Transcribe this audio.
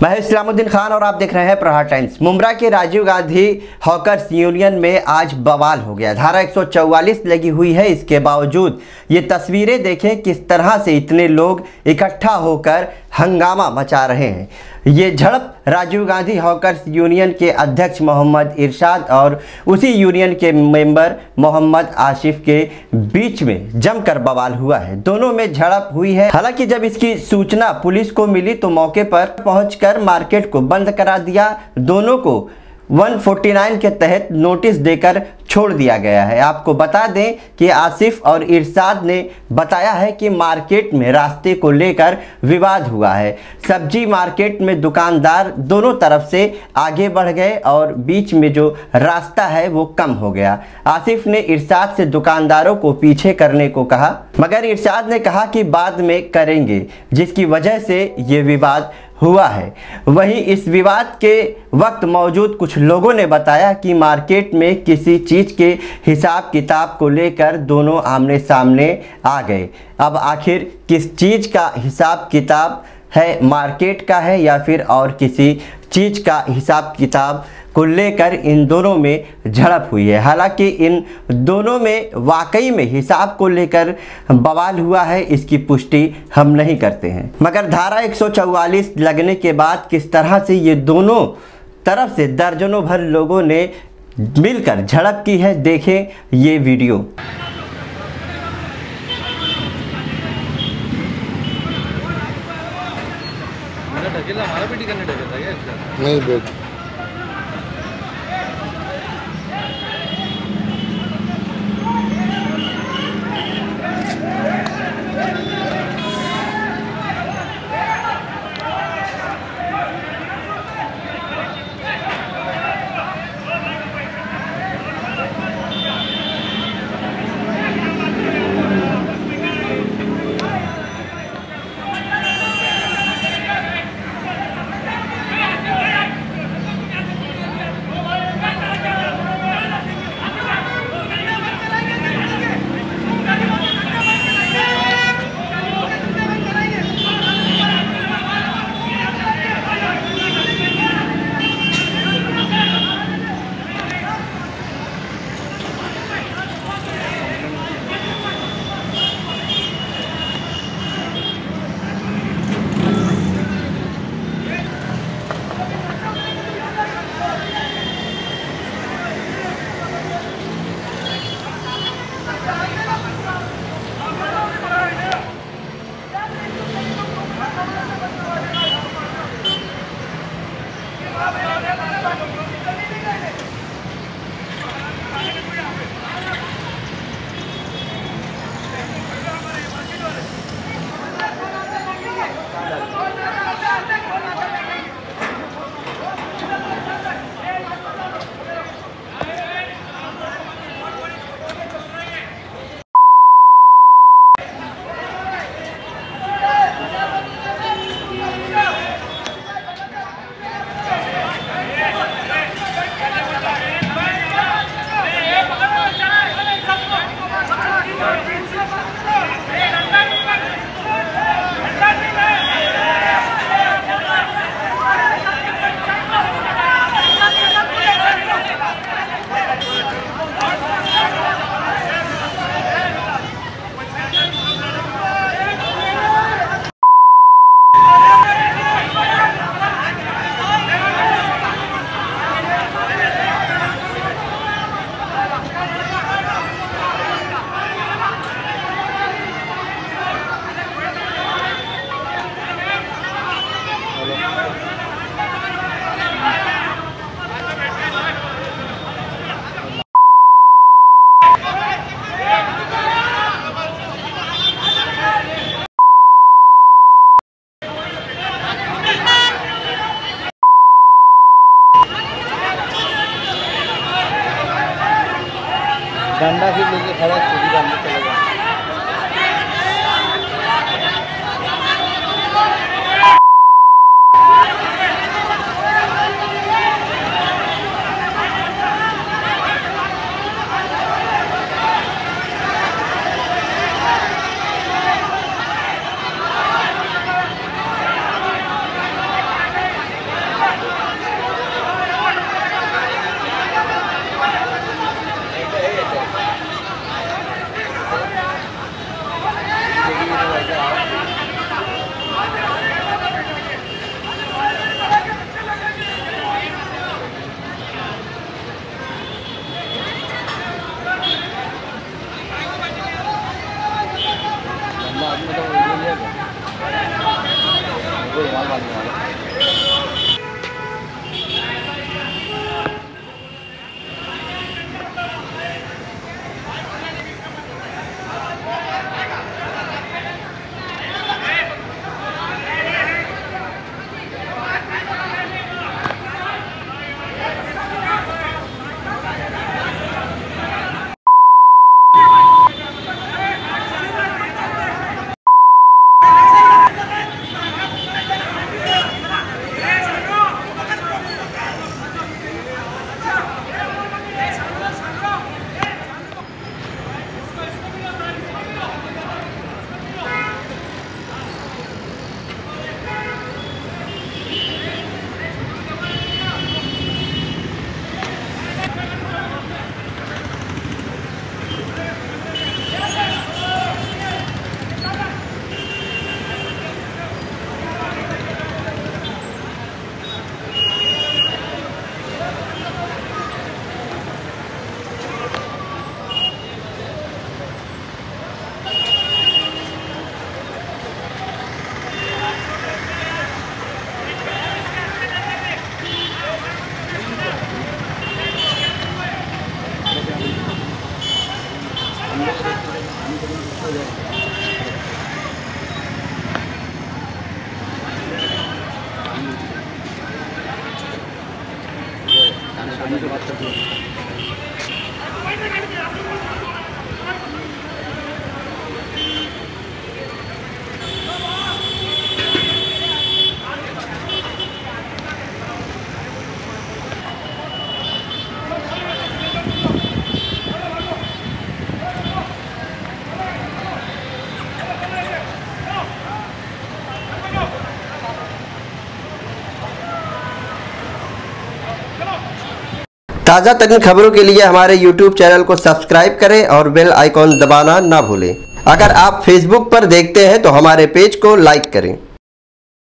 मैं इस्लामुद्दीन खान और आप देख रहे हैं प्रहार टाइम्स। मुंब्रा के राजीव गांधी हॉकर्स यूनियन में आज बवाल हो गया। धारा 144 लगी हुई है, इसके बावजूद ये तस्वीरें देखें किस तरह से इतने लोग इकट्ठा होकर हंगामा मचा रहे हैं। ये झड़प राजीव गांधी हॉकर्स यूनियन के अध्यक्ष मोहम्मद इरशाद और उसी यूनियन के मेंबर मोहम्मद आसिफ के बीच में जमकर बवाल हुआ है। दोनों में झड़प हुई है। हालांकि जब इसकी सूचना पुलिस को मिली तो मौके पर पहुंचकर मार्केट को बंद करा दिया। दोनों को 149 के तहत नोटिस देकर छोड़ दिया गया है। आपको बता दें कि आसिफ और इरशाद ने बताया है कि मार्केट में रास्ते को लेकर विवाद हुआ है। सब्जी मार्केट में दुकानदार दोनों तरफ से आगे बढ़ गए और बीच में जो रास्ता है वो कम हो गया। आसिफ ने इरशाद से दुकानदारों को पीछे करने को कहा, मगर इरशाद ने कहा कि बाद में करेंगे, जिसकी वजह से ये विवाद हुआ है। वहीं इस विवाद के वक्त मौजूद कुछ लोगों ने बताया कि मार्केट में किसी चीज़ के हिसाब किताब को लेकर दोनों आमने सामने आ गए। अब आखिर किस चीज़ का हिसाब किताब है, मार्केट का है या फिर और किसी चीज़ का हिसाब किताब को लेकर इन दोनों में झड़प हुई है। हालांकि इन दोनों में वाकई में हिसाब को लेकर बवाल हुआ है, इसकी पुष्टि हम नहीं करते हैं। मगर धारा 144 लगने के बाद किस तरह से ये दोनों तरफ से दर्जनों भर लोगों ने मिलकर झड़प की है, देखें ये वीडियो। नहीं बेट ताज़ा तरीन खबरों के लिए हमारे YouTube चैनल को सब्सक्राइब करें और बेल आइकॉन दबाना ना भूलें। अगर आप Facebook पर देखते हैं तो हमारे पेज को लाइक करें।